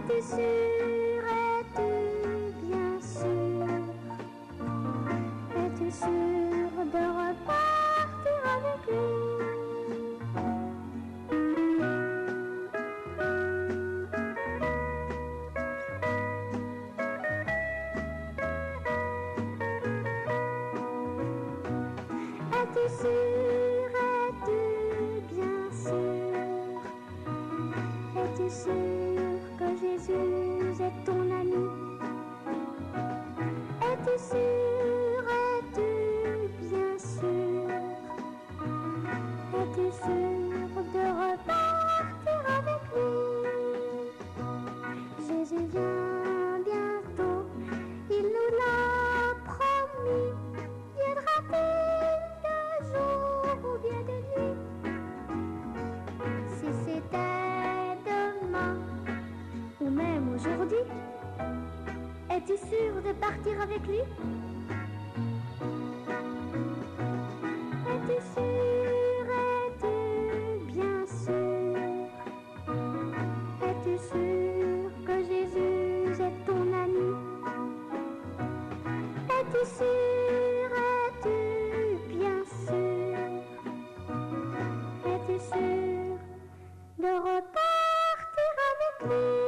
Es-tu sûr, es-tu bien sûr? Es-tu sûr de repartir avec lui? Es-tu sûr, es-tu bien sûr? Es-tu sûr que Jésus est ton ami? Es-tu sûr, es-tu bien sûr? Es-tu sûr de repartir avec lui? Jésus vient bientôt, il nous l'a promis. Viendra-t-il de jour ou bien de nuit? Si c'était demain ou même aujourd'hui, es-tu sûr de partir avec lui? Es-tu sûr, es-tu bien sûr? Es-tu sûr que Jésus est ton ami? Es-tu sûr, es-tu bien sûr? Es-tu sûr de repartir avec lui?